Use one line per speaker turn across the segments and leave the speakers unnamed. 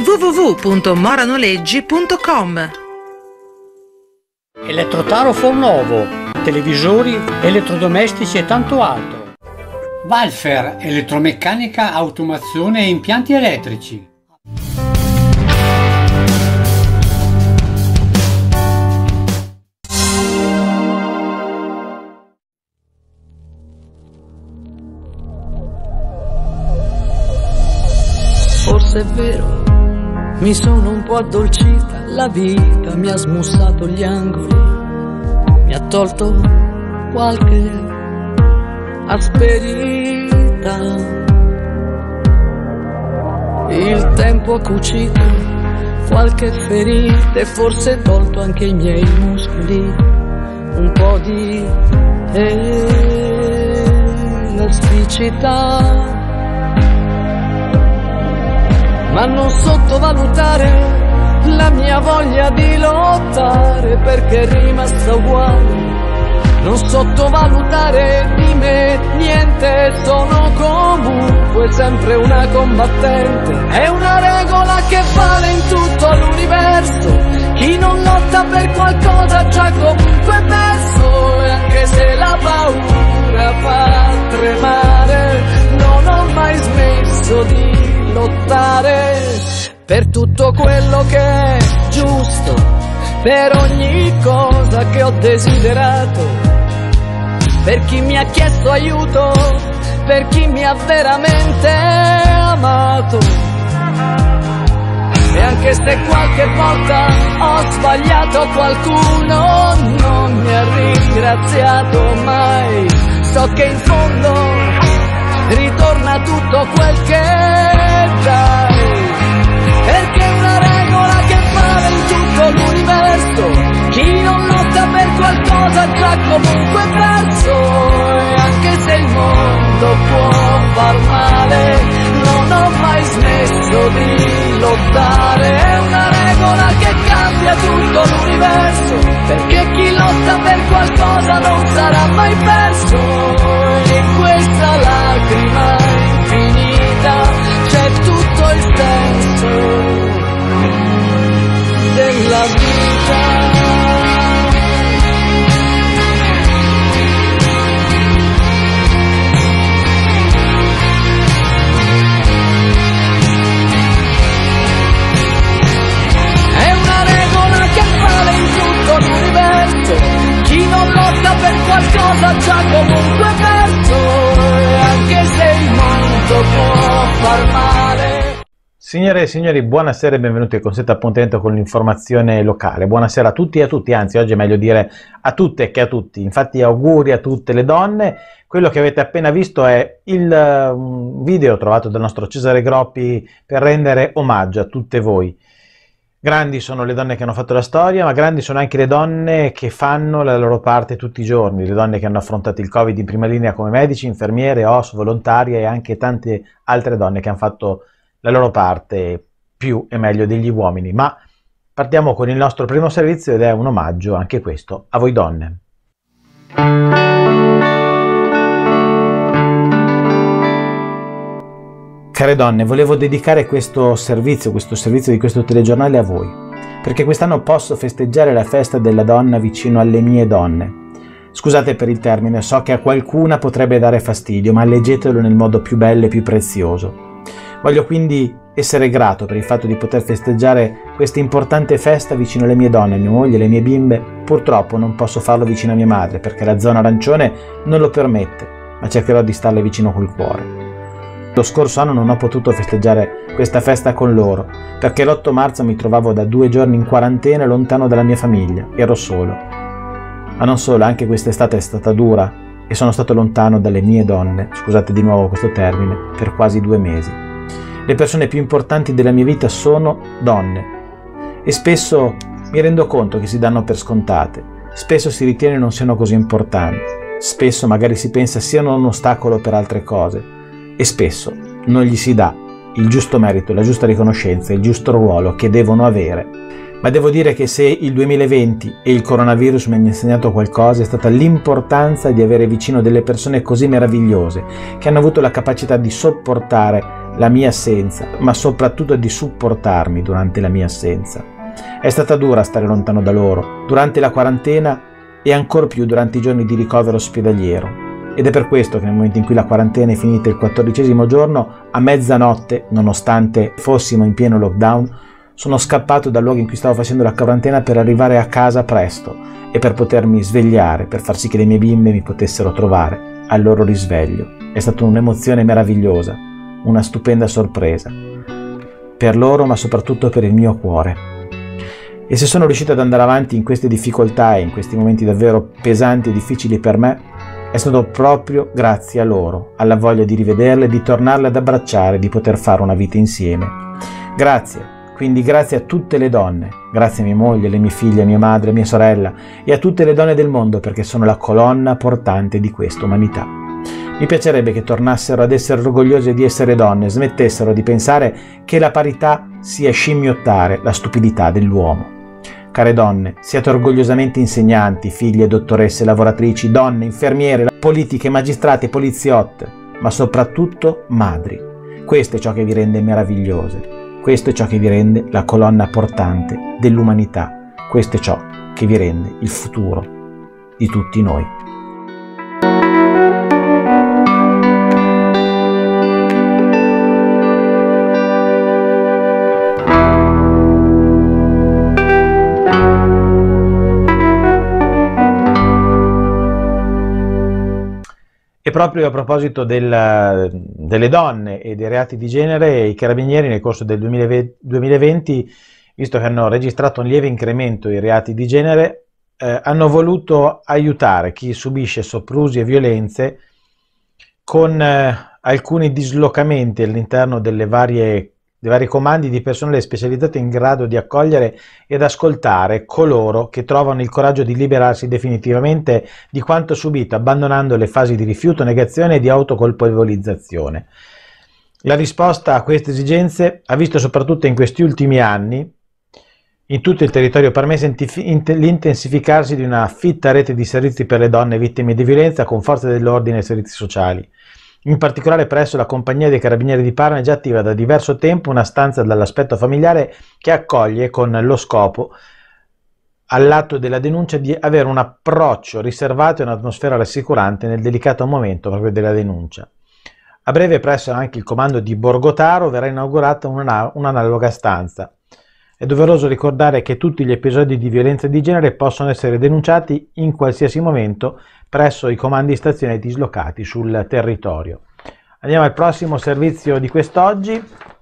www.moranoleggi.com.
Elettrotaro Fornovo, televisori, elettrodomestici e tanto altro. Valfer, elettromeccanica, automazione e impianti elettrici.
Forse è vero, mi sono un po' addolcita, la vita mi ha smussato gli angoli, mi ha tolto qualche asperita. Il tempo ha cucito qualche ferita e forse ha tolto anche i miei muscoli un po' di elasticità. Ma non sottovalutare la mia voglia di lottare, perché è rimasta uguale. Non sottovalutare di me niente, sono comunque sempre una combattente. È una regola che vale in tutto l'universo: chi non lotta per qualcosa già comunque perso. E anche se la paura fa tremare, non ho mai smesso di lottare per tutto quello che è giusto, per ogni cosa che ho desiderato, per chi mi ha chiesto aiuto, per chi mi ha veramente amato. E anche se qualche volta ho sbagliato, qualcuno non mi ha ringraziato mai, so che in fondo ritorna tutto quel che dai, perché è una regola che vale in tutto l'universo: chi non lotta per qualcosa già comunque perso. E anche se il mondo può far male, non ho mai smesso di lottare. È una regola che cambia tutto l'universo, perché chi lotta per qualcosa non sarà mai perso. E in questa lacrima infinita c'è tutto il senso della vita. È una regola che vale in tutto l'universo: chi non lotta per qualcosa già comunque perso. E anche se il mondo può far male.
Signore e signori, buonasera e benvenuti al consueto appuntamento con l'informazione locale. Buonasera a tutti e a tutti, anzi oggi è meglio dire a tutte che a tutti. Infatti auguri a tutte le donne. Quello che avete appena visto è il video trovato dal nostro Cesare Groppi per rendere omaggio a tutte voi. Grandi sono le donne che hanno fatto la storia, ma grandi sono anche le donne che fanno la loro parte tutti i giorni, le donne che hanno affrontato il Covid in prima linea come medici, infermiere, OSS, volontarie e anche tante altre donne che hanno fatto la loro parte più e meglio degli uomini. Ma partiamo con il nostro primo servizio ed è un omaggio anche questo a voi donne. Care donne, volevo dedicare questo servizio di questo telegiornale a voi, perché quest'anno posso festeggiare la festa della donna vicino alle mie donne. Scusate per il termine, so che a qualcuna potrebbe dare fastidio, ma leggetelo nel modo più bello e più prezioso. Voglio quindi essere grato per il fatto di poter festeggiare questa importante festa vicino alle mie donne, mia moglie, le mie bimbe. Purtroppo non posso farlo vicino a mia madre, perché la zona arancione non lo permette, ma cercherò di starle vicino col cuore. Lo scorso anno non ho potuto festeggiare questa festa con loro, perché l'8 marzo mi trovavo da 2 giorni in quarantena lontano dalla mia famiglia, ero solo. Ma non solo, anche quest'estate è stata dura e sono stato lontano dalle mie donne, scusate di nuovo questo termine, per quasi 2 mesi. Le persone più importanti della mia vita sono donne e spesso mi rendo conto che si danno per scontate, spesso si ritiene non siano così importanti, spesso magari si pensa siano un ostacolo per altre cose e spesso non gli si dà il giusto merito, la giusta riconoscenza, il giusto ruolo che devono avere. Ma devo dire che se il 2020 e il coronavirus mi hanno insegnato qualcosa è stata l'importanza di avere vicino delle persone così meravigliose, che hanno avuto la capacità di sopportare la mia assenza, ma soprattutto di supportarmi durante la mia assenza. È stata dura stare lontano da loro, durante la quarantena e ancor più durante i giorni di ricovero ospedaliero. Ed è per questo che nel momento in cui la quarantena è finita il 14° giorno, a mezzanotte, nonostante fossimo in pieno lockdown, sono scappato dal luogo in cui stavo facendo la quarantena per arrivare a casa presto e per potermi svegliare, per far sì che le mie bimbe mi potessero trovare al loro risveglio. È stata un'emozione meravigliosa, una stupenda sorpresa, per loro ma soprattutto per il mio cuore. E se sono riuscito ad andare avanti in queste difficoltà e in questi momenti davvero pesanti e difficili per me, è stato proprio grazie a loro, alla voglia di rivederle, di tornarle ad abbracciare, di poter fare una vita insieme. Grazie. Quindi grazie a tutte le donne, grazie a mia moglie, alle mie figlie, a mia madre, a mia sorella e a tutte le donne del mondo, perché sono la colonna portante di questa umanità. Mi piacerebbe che tornassero ad essere orgogliose di essere donne, smettessero di pensare che la parità sia scimmiottare la stupidità dell'uomo. Care donne, siate orgogliosamente insegnanti, figlie, dottoresse, lavoratrici, donne, infermiere, politiche, magistrate, poliziotte, ma soprattutto madri. Questo è ciò che vi rende meravigliose. Questo è ciò che vi rende la colonna portante dell'umanità. Questo è ciò che vi rende il futuro di tutti noi. E proprio a proposito delle donne e dei reati di genere, i carabinieri nel corso del 2020, visto che hanno registrato un lieve incremento dei reati di genere, hanno voluto aiutare chi subisce soprusi e violenze con alcuni dislocamenti all'interno dei vari comandi di personale specializzato in grado di accogliere ed ascoltare coloro che trovano il coraggio di liberarsi definitivamente di quanto subito, abbandonando le fasi di rifiuto, negazione e di autocolpevolizzazione. La risposta a queste esigenze ha visto soprattutto in questi ultimi anni, in tutto il territorio parmense, l'intensificarsi di una fitta rete di servizi per le donne vittime di violenza con forze dell'ordine e servizi sociali. In particolare presso la Compagnia dei Carabinieri di Parma è già attiva da diverso tempo una stanza dall'aspetto familiare che accoglie con lo scopo, all'atto della denuncia, di avere un approccio riservato e un'atmosfera rassicurante nel delicato momento proprio della denuncia. A breve presso anche il comando di Borgotaro verrà inaugurata un'analoga stanza. È doveroso ricordare che tutti gli episodi di violenza di genere possono essere denunciati in qualsiasi momento presso i comandi stazione dislocati sul territorio. Andiamo al prossimo servizio di quest'oggi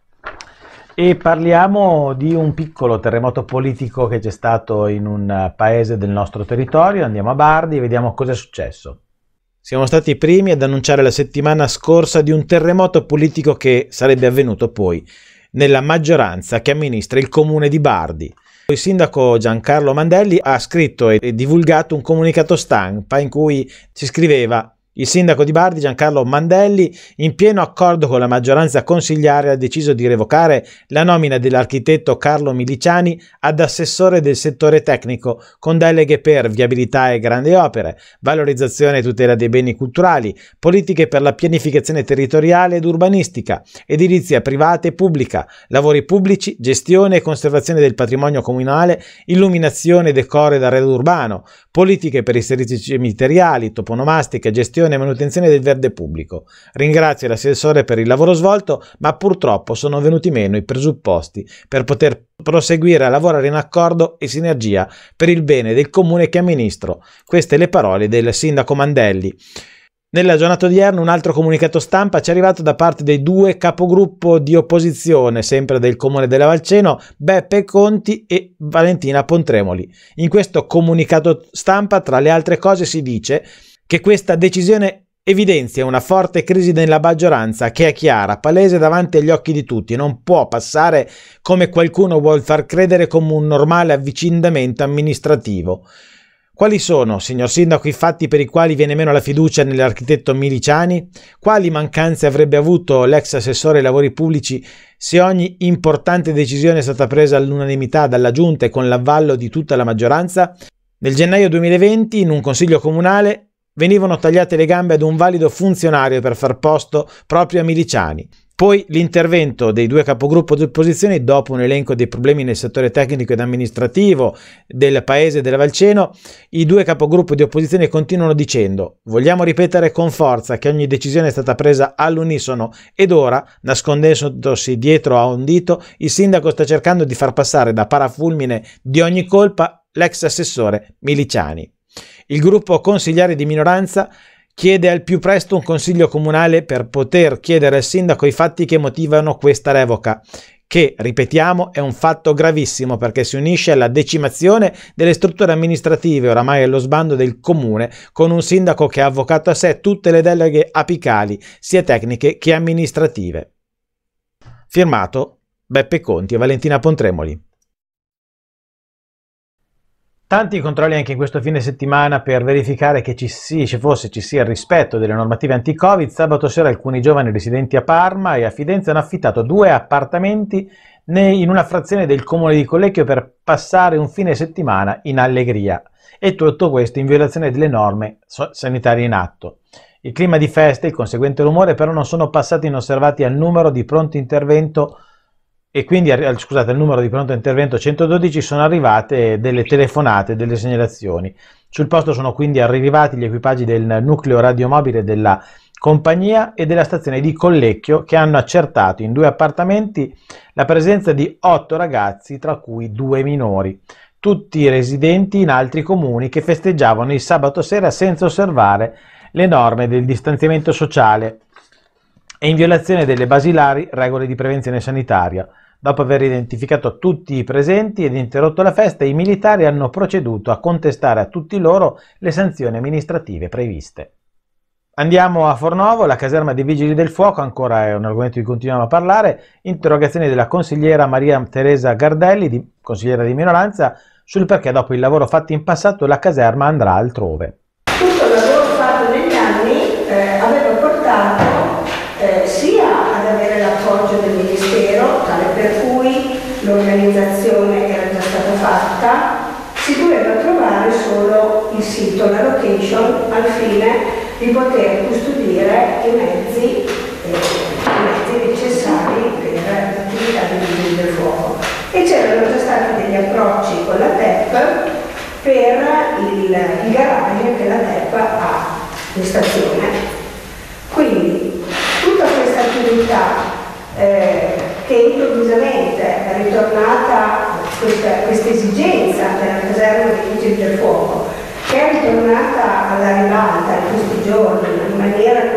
e parliamo di un piccolo terremoto politico che c'è stato in un paese del nostro territorio. Andiamo a Bardi e vediamo cosa è successo. Siamo stati i primi ad annunciare la settimana scorsa di un terremoto politico che sarebbe avvenuto poi nella maggioranza che amministra il comune di Bardi. Il sindaco Giancarlo Mandelli ha scritto e divulgato un comunicato stampa in cui si scriveva: il sindaco di Bardi, Giancarlo Mandelli, in pieno accordo con la maggioranza consigliare, ha deciso di revocare la nomina dell'architetto Carlo Miliciani ad assessore del settore tecnico, con deleghe per viabilità e grandi opere, valorizzazione e tutela dei beni culturali, politiche per la pianificazione territoriale ed urbanistica, edilizia privata e pubblica, lavori pubblici, gestione e conservazione del patrimonio comunale, illuminazione, decoro ed arredo urbano, politiche per i servizi cimiteriali, toponomastica, gestione e manutenzione del verde pubblico. Ringrazio l'assessore per il lavoro svolto, ma purtroppo sono venuti meno i presupposti per poter proseguire a lavorare in accordo e sinergia per il bene del comune che amministro. Queste le parole del sindaco Mandelli. Nella giornata odierna un altro comunicato stampa ci è arrivato da parte dei due capogruppo di opposizione, sempre del comune della Valceno, Beppe Conti e Valentina Pontremoli. In questo comunicato stampa, tra le altre cose, si dice che questa decisione evidenzia una forte crisi nella maggioranza che è chiara, palese davanti agli occhi di tutti e non può passare come qualcuno vuol far credere come un normale avvicendamento amministrativo. Quali sono, signor Sindaco, i fatti per i quali viene meno la fiducia nell'architetto Miliciani? Quali mancanze avrebbe avuto l'ex assessore ai lavori pubblici se ogni importante decisione è stata presa all'unanimità dalla Giunta e con l'avvallo di tutta la maggioranza? Nel gennaio 2020, in un consiglio comunale, venivano tagliate le gambe ad un valido funzionario per far posto proprio a Miliciani. Poi l'intervento dei due capogruppo di opposizione dopo un elenco dei problemi nel settore tecnico ed amministrativo del paese della Valceno. I due capogruppo di opposizione continuano dicendo: vogliamo ripetere con forza che ogni decisione è stata presa all'unisono ed ora, nascondendosi dietro a un dito, il sindaco sta cercando di far passare da parafulmine di ogni colpa l'ex assessore Miliciani. Il gruppo consigliare di minoranza chiede al più presto un consiglio comunale per poter chiedere al sindaco i fatti che motivano questa revoca, che, ripetiamo, è un fatto gravissimo perché si unisce alla decimazione delle strutture amministrative oramai allo sbando del comune, con un sindaco che ha avvocato a sé tutte le deleghe apicali, sia tecniche che amministrative. Firmato Beppe Conti e Valentina Pontremoli. Tanti controlli anche in questo fine settimana per verificare che ci sia il rispetto delle normative anti-Covid. Sabato sera alcuni giovani residenti a Parma e a Fidenza hanno affittato 2 appartamenti in una frazione del comune di Collecchio per passare un fine settimana in allegria, e tutto questo in violazione delle norme sanitarie in atto. Il clima di festa e il conseguente rumore però non sono passati inosservati al numero di pronto intervento e quindi al numero di pronto intervento 112 sono arrivate delle telefonate, delle segnalazioni. Sul posto sono quindi arrivati gli equipaggi del nucleo radiomobile della compagnia e della stazione di Collecchio, che hanno accertato in 2 appartamenti la presenza di 8 ragazzi, tra cui 2 minori, tutti residenti in altri comuni che festeggiavano il sabato sera senza osservare le norme del distanziamento sociale e in violazione delle basilari regole di prevenzione sanitaria. Dopo aver identificato tutti i presenti ed interrotto la festa, i militari hanno proceduto a contestare a tutti loro le sanzioni amministrative previste. Andiamo a Fornovo, la caserma dei Vigili del Fuoco, ancora è un argomento di cui continuiamo a parlare, interrogazioni della consigliera Maria Teresa Gardelli, consigliera di minoranza, sul perché dopo il lavoro fatto in passato la caserma andrà altrove.
Tutto il lavoro fatto negli anni aveva portato sia ad avere l'appoggio del Ministero, tale per cui l'organizzazione era già stata fatta, si doveva trovare solo il sito, la location, al fine di poter custodire i mezzi necessari per l'attività dei Vigili del Fuoco. E c'erano già stati degli approcci con la TEP per il garage che la TEP ha in stazione. Quindi tutta questa attività che improvvisamente è ritornata, questa esigenza della caserma dei Vigili del Fuoco, che è ritornata alla ribalta in questi giorni in maniera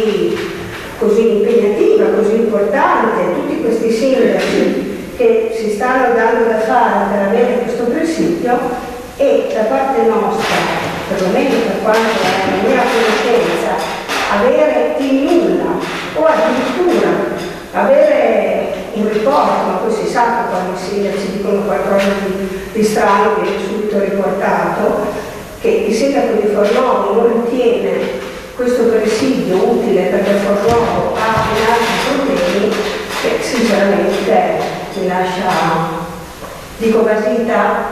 così impegnativa, così importante, tutti questi sindaci che si stanno dando da fare per avere questo presidio, e da parte nostra, perlomeno per quanto è la mia conoscenza, avere il nulla o addirittura avere un riporto, ma poi si sa che quando i sindaci dicono qualcosa di strano viene subito riportato, che il sindaco di Fornovo non ritiene questo presidio utile perché Fornovo ha altri problemi, che sinceramente mi lascia, dico Basita,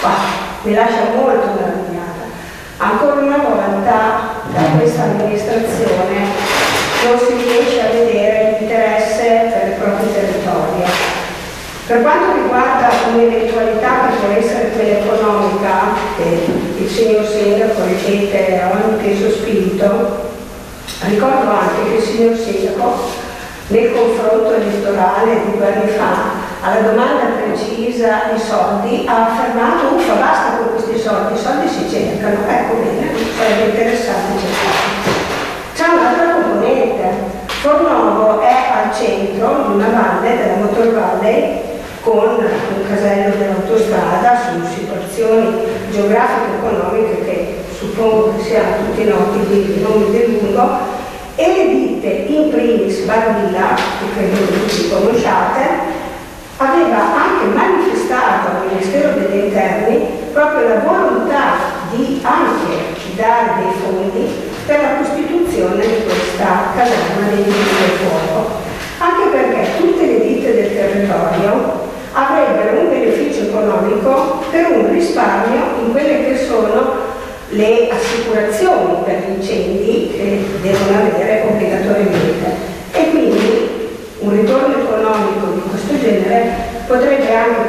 mi lascia molto meravigliata. Ancora una volta da questa amministrazione non si riesce a vedere l'interesse per il proprio territorio. Per quanto riguarda un'eventualità che può essere quella economica, che il signor Sindaco ripete a ogni peso spinto, ricordo anche che il signor Sindaco nel confronto elettorale di 2 anni fa, alla domanda precisa di soldi, ha affermato: uffa, basta con questi soldi, i soldi si cercano. Ecco, bene, sarebbe interessante cercare. C'è un'altra componente. Fornovo è al centro di una valle, della motorvalle, con un casello dell'autostrada, su situazioni geografiche e economiche che suppongo che siano tutti noti di nomi del lungo, e le ditte, in primis Barvilla, che credo che tutti conosciate, aveva anche manifestato al Ministero degli Interni proprio la volontà di anche dare dei fondi per la costituzione di questa caserma dei Vigili del Fuoco, anche perché tutte le ditte del territorio avrebbero un beneficio economico per un risparmio in quelle che sono le assicurazioni per gli incendi che devono avere obbligatoriamente. E quindi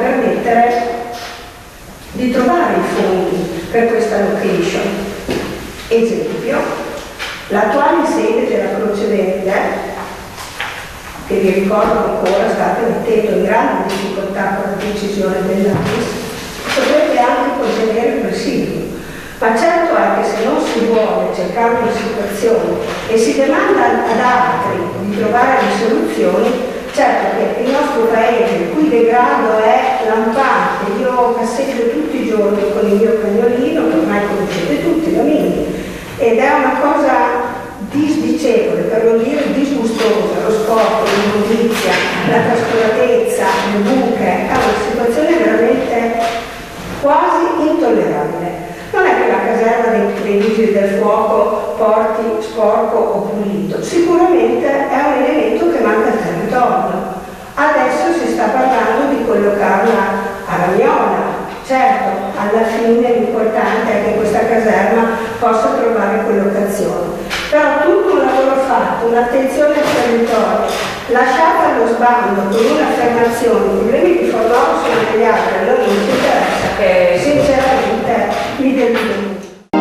permettere di trovare i fondi per questa location. Esempio, l'attuale sede della Croce Verde, che vi ricordo ancora state mettendo in grande difficoltà con la decisione dell'AIS, potrebbe anche contenere il presidio. Ma certo è che se non si vuole cercare una situazione e si demanda ad altri di trovare le soluzioni, certo che il nostro paese, il cui degrado è lampante, io passeggio tutti i giorni con il mio cagnolino, che ormai conoscete tutti, la Mini, ed è una cosa disdicevole, per non dire disgustosa, lo sport, l'immondizia, la trascuratezza, le buche, è una situazione veramente quasi intollerabile. Non è che la caserma dei vigili del fuoco porti sporco o pulito, sicuramente è un elemento che manca al territorio. Adesso si sta parlando di collocarla a Ragnola. Certo, alla fine l'importante è che questa caserma possa trovare collocazione. Però tutto un lavoro fatto, un'attenzione al territorio, lasciata allo sbando con un'affermazione, i problemi di Fornovo sono degli altri, a noi non ci interessa, sinceramente mi deludo.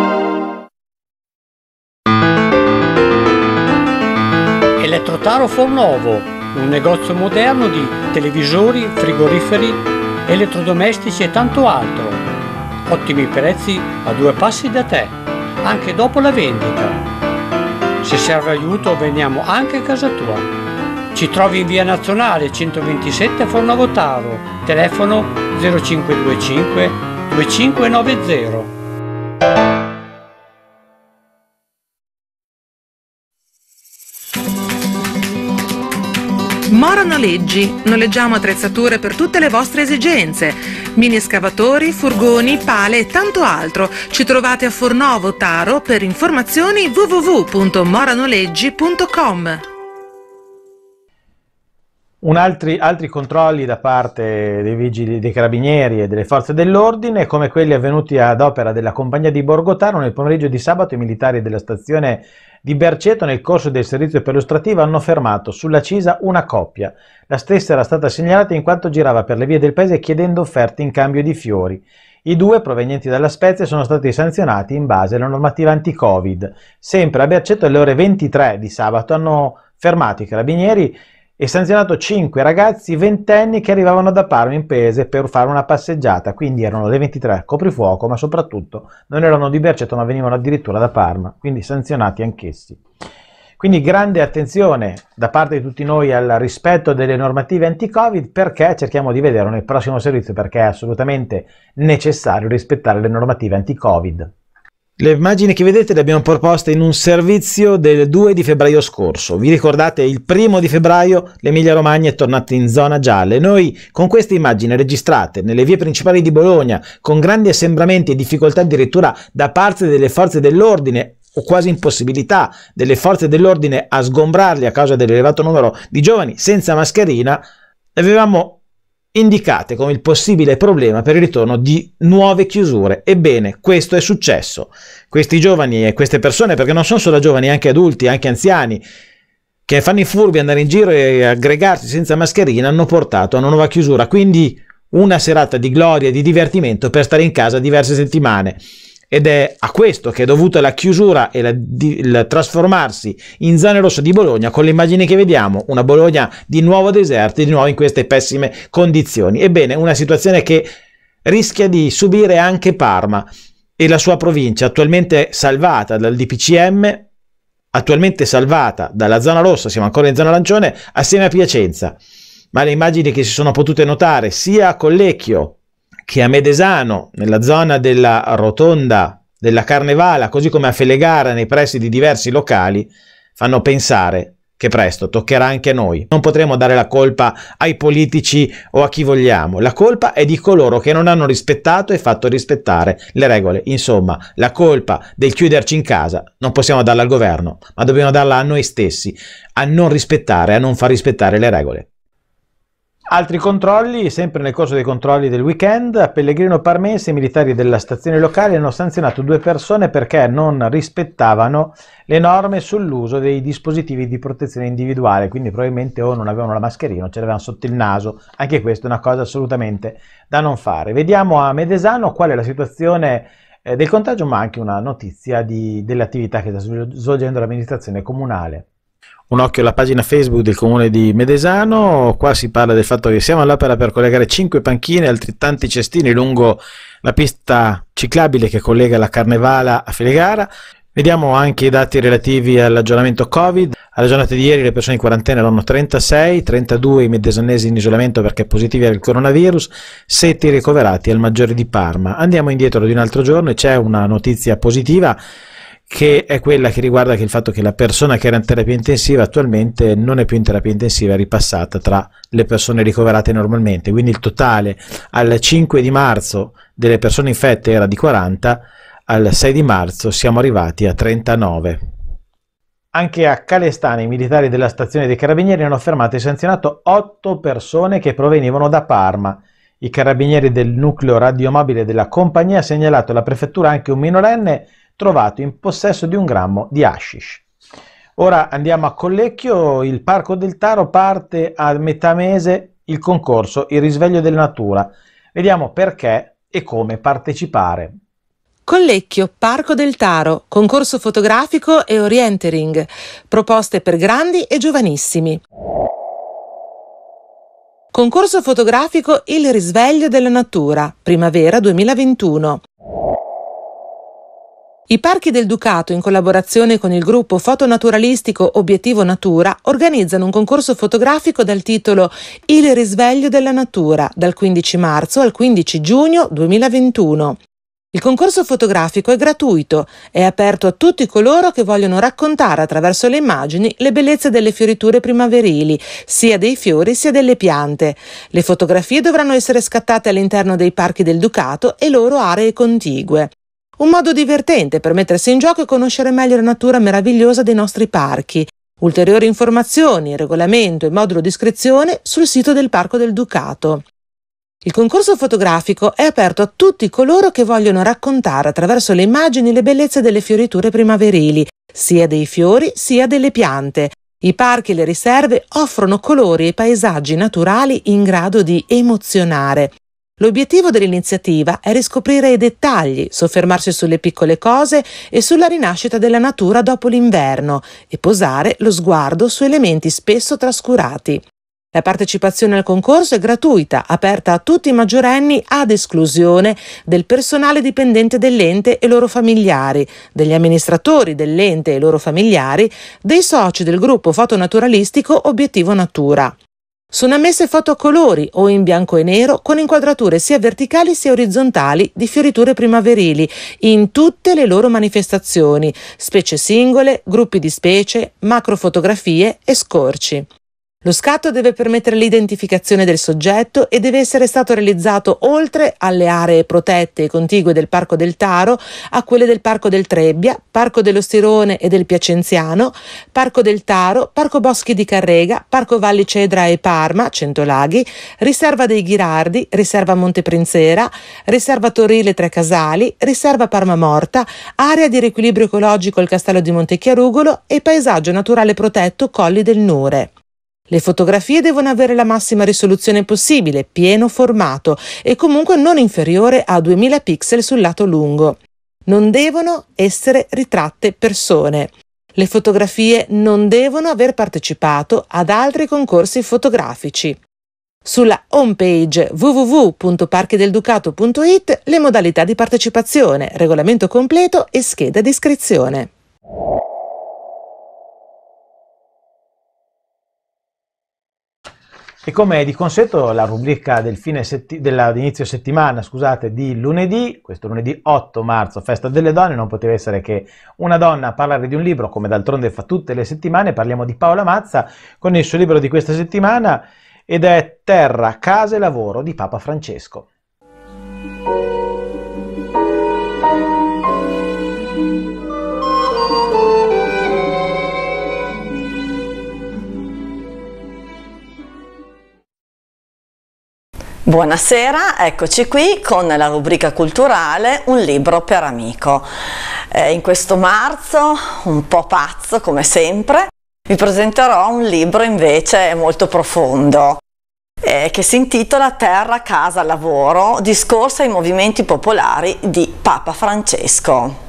Elettrotaro Fornovo, un negozio moderno di televisori, frigoriferi, elettrodomestici e tanto altro. Ottimi prezzi a 2 passi da te, anche dopo la vendita. Se serve aiuto veniamo anche a casa tua. Ci trovi in via Nazionale 127 Fornovo Taro, telefono 0525 2590.
Mora Noleggi, noleggiamo attrezzature per tutte le vostre esigenze, mini escavatori, furgoni, pale e tanto altro. Ci trovate a Fornovo Taro. Per informazioni www.moranoleggi.com.
Altri controlli da parte dei vigili, dei carabinieri e delle forze dell'ordine, come quelli avvenuti ad opera della compagnia di Borgotaro nel pomeriggio di sabato. I militari della stazione di Berceto, nel corso del servizio perlustrativo, hanno fermato sulla Cisa una coppia. La stessa era stata segnalata in quanto girava per le vie del paese chiedendo offerte in cambio di fiori. I due, provenienti dalla Spezia, sono stati sanzionati in base alla normativa anti-Covid. Sempre a Berceto, alle ore 23 di sabato, hanno fermato i carabinieri e sanzionato 5 ragazzi ventenni che arrivavano da Parma in paese per fare una passeggiata. Quindi erano le 23, coprifuoco, ma soprattutto non erano di Berceto ma venivano addirittura da Parma, quindi sanzionati anch'essi. Quindi grande attenzione da parte di tutti noi al rispetto delle normative anti-Covid, perché cerchiamo di vederlo nel prossimo servizio, perché è assolutamente necessario rispettare le normative anti-Covid. Le immagini che vedete le abbiamo proposte in un servizio del 2 di febbraio scorso. Vi ricordate, il 1 di febbraio l'Emilia Romagna è tornata in zona gialla e noi con queste immagini registrate nelle vie principali di Bologna, con grandi assembramenti e difficoltà addirittura da parte delle forze dell'ordine o quasi impossibilità delle forze dell'ordine a sgombrarli a causa dell'elevato numero di giovani senza mascherina, avevamo indicate come il possibile problema per il ritorno di nuove chiusure. Ebbene, questo è successo. Questi giovani e queste persone, perché non sono solo giovani, anche adulti, anche anziani, che fanno i furbi, andare in giro e aggregarsi senza mascherina, hanno portato a una nuova chiusura. Quindi una serata di gloria e di divertimento per stare in casa diverse settimane. Ed è a questo che è dovuta la chiusura e il trasformarsi in zona rossa di Bologna, con le immagini che vediamo, una Bologna di nuovo deserta, di nuovo in queste pessime condizioni. Ebbene, una situazione che rischia di subire anche Parma e la sua provincia, attualmente salvata dal DPCM, attualmente salvata dalla zona rossa, siamo ancora in zona arancione, assieme a Piacenza. Ma le immagini che si sono potute notare sia a Collecchio che a Medesano, nella zona della rotonda della Carnevala, così come a Felegara, nei pressi di diversi locali, fanno pensare che presto toccherà anche a noi. Non potremo dare la colpa ai politici o a chi vogliamo. La colpa è di coloro che non hanno rispettato e fatto rispettare le regole. Insomma, la colpa del chiuderci in casa non possiamo darla al governo, ma dobbiamo darla a noi stessi, a non rispettare, a non far rispettare le regole. Altri controlli, sempre nel corso dei controlli del weekend, a Pellegrino Parmense i militari della stazione locale hanno sanzionato 2 persone perché non rispettavano le norme sull'uso dei dispositivi di protezione individuale, quindi probabilmente o non avevano la mascherina o ce l'avevano sotto il naso, anche questa è una cosa assolutamente da non fare. Vediamo a Medesano qual è la situazione del contagio, ma anche una notizia dell'attività che sta svolgendo l'amministrazione comunale. Un occhio alla pagina Facebook del comune di Medesano, qua si parla del fatto che siamo all'opera per collegare 5 panchine e altrettanti cestini lungo la pista ciclabile che collega la Carnevala a Felegara. Vediamo anche i dati relativi all'aggiornamento Covid. Alla giornata di ieri le persone in quarantena erano 36, 32 i medesanesi in isolamento perché positivi al coronavirus, 7 ricoverati al Maggiore di Parma. Andiamo indietro di un altro giorno e c'è una notizia positiva, che è quella che riguarda il fatto che la persona che era in terapia intensiva attualmente non è più in terapia intensiva, è ripassata tra le persone ricoverate normalmente, quindi il totale al 5 di marzo delle persone infette era di 40, al 6 di marzo siamo arrivati a 39. Anche a Calestana i militari della stazione dei Carabinieri hanno fermato e sanzionato 8 persone che provenivano da Parma. I carabinieri del nucleo radiomobile della compagnia ha segnalato alla prefettura anche un minorenne trovato in possesso di 1 grammo di hashish. Ora andiamo a Collecchio, il Parco del Taro parte a metà mese il concorso Il risveglio della natura. Vediamo perché e come partecipare.
Collecchio, Parco del Taro, concorso fotografico e orientering, proposte per grandi e giovanissimi. Concorso fotografico Il risveglio della natura, primavera 2021. I Parchi del Ducato, in collaborazione con il gruppo fotonaturalistico Obiettivo Natura, organizzano un concorso fotografico dal titolo Il risveglio della natura, dal 15 marzo al 15 giugno 2021. Il concorso fotografico è gratuito, è aperto a tutti coloro che vogliono raccontare attraverso le immagini le bellezze delle fioriture primaverili, sia dei fiori sia delle piante. Le fotografie dovranno essere scattate all'interno dei Parchi del Ducato e loro aree contigue. Un modo divertente per mettersi in gioco e conoscere meglio la natura meravigliosa dei nostri parchi. Ulteriori informazioni, regolamento e modulo di iscrizione sul sito del Parco del Ducato. Il concorso fotografico è aperto a tutti coloro che vogliono raccontare attraverso le immagini le bellezze delle fioriture primaverili, sia dei fiori sia delle piante. I parchi e le riserve offrono colori e paesaggi naturali in grado di emozionare. L'obiettivo dell'iniziativa è riscoprire i dettagli, soffermarsi sulle piccole cose e sulla rinascita della natura dopo l'inverno e posare lo sguardo su elementi spesso trascurati. La partecipazione al concorso è gratuita, aperta a tutti i maggiorenni ad esclusione del personale dipendente dell'ente e loro familiari, degli amministratori dell'ente e loro familiari, dei soci del gruppo fotonaturalistico Obiettivo Natura. Sono ammesse foto a colori o in bianco e nero con inquadrature sia verticali sia orizzontali di fioriture primaverili in tutte le loro manifestazioni, specie singole, gruppi di specie, macrofotografie e scorci. Lo scatto deve permettere l'identificazione del soggetto e deve essere stato realizzato oltre alle aree protette e contigue del Parco del Taro a quelle del Parco del Trebbia, Parco dello Stirone e del Piacenziano, Parco del Taro, Parco Boschi di Carrega, Parco Valli Cedra e Parma, Centolaghi, Riserva dei Ghirardi, Riserva Monteprinzera, Riserva Torrile Tre Casali, Riserva Parma Morta, Area di riequilibrio ecologico il Castello di Montechiarugolo e Paesaggio naturale protetto Colli del Nure. Le fotografie devono avere la massima risoluzione possibile, pieno formato e comunque non inferiore a 2000 pixel sul lato lungo. Non devono essere ritratte persone. Le fotografie non devono aver partecipato ad altri concorsi fotografici. Sulla homepage www.parchidelducato.it le modalità di partecipazione, regolamento completo e scheda di iscrizione.
E come di consueto la rubrica dell'inizio settimana, di lunedì, questo lunedì 8 marzo, festa delle donne, non poteva essere che una donna a parlare di un libro, come d'altronde fa tutte le settimane. Parliamo di Paola Mazza con il suo libro di questa settimana ed è Terra, Casa e Lavoro di Papa Francesco.
Buonasera, eccoci qui con la rubrica culturale Un libro per amico. In questo marzo, un po' pazzo come sempre, vi presenterò un libro invece molto profondo che si intitola Terra, Casa, Lavoro, discorsi ai movimenti popolari di Papa Francesco.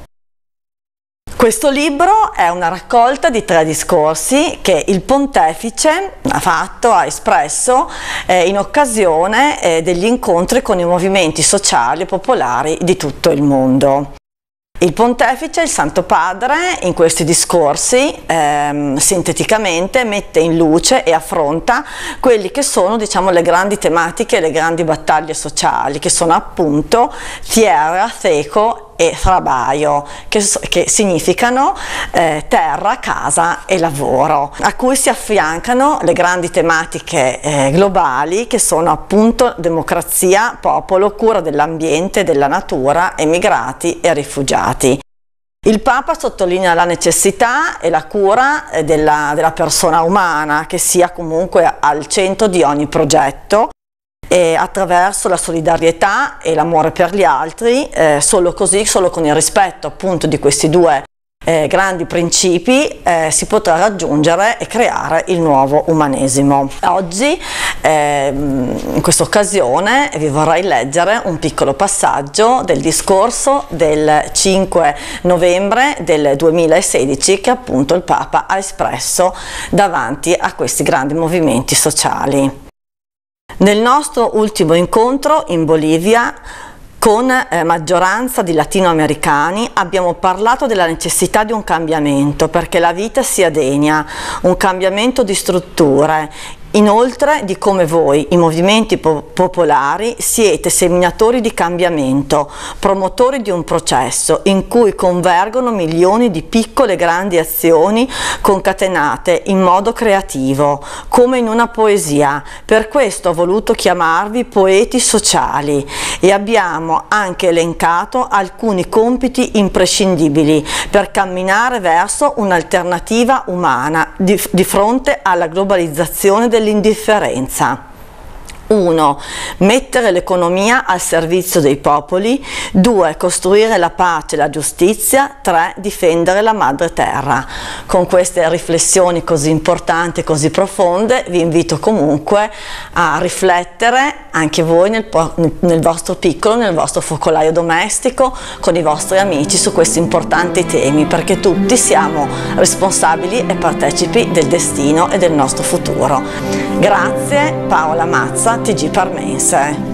Questo libro è una raccolta di 3 discorsi che il pontefice ha espresso in occasione degli incontri con i movimenti sociali e popolari di tutto il mondo. Il pontefice, il Santo Padre, in questi discorsi sinteticamente mette in luce e affronta quelli che sono, diciamo, le grandi tematiche e le grandi battaglie sociali, che sono appunto tierra, teco e trabaio, che significano terra, casa e lavoro, a cui si affiancano le grandi tematiche globali, che sono appunto democrazia, popolo, cura dell'ambiente, della natura, emigrati e rifugiati. Il Papa sottolinea la necessità e la cura della persona umana, che sia comunque al centro di ogni progetto, e attraverso la solidarietà e l'amore per gli altri, solo così, solo con il rispetto appunto di questi 2 grandi principi si potrà raggiungere e creare il nuovo umanesimo. Oggi in questa occasione vi vorrei leggere un piccolo passaggio del discorso del 5 novembre del 2016 che appunto il Papa ha espresso davanti a questi grandi movimenti sociali. Nel nostro ultimo incontro in Bolivia con maggioranza di latinoamericani abbiamo parlato della necessità di un cambiamento perché la vita sia degna, un cambiamento di strutture. Inoltre di come voi, i movimenti popolari, siete seminatori di cambiamento, promotori di un processo in cui convergono milioni di piccole e grandi azioni concatenate in modo creativo, come in una poesia. Per questo ho voluto chiamarvi poeti sociali e abbiamo anche elencato alcuni compiti imprescindibili per camminare verso un'alternativa umana di fronte alla globalizzazione dell'indifferenza. 1. Mettere l'economia al servizio dei popoli. 2. Costruire la pace e la giustizia. 3. Difendere la madre terra. Con queste riflessioni così importanti e così profonde vi invito comunque a riflettere anche voi nel vostro piccolo, nel vostro focolaio domestico, con i vostri amici su questi importanti temi, perché tutti siamo responsabili e partecipi del destino e del nostro futuro. Grazie, Paola Mazza, TG Parmense.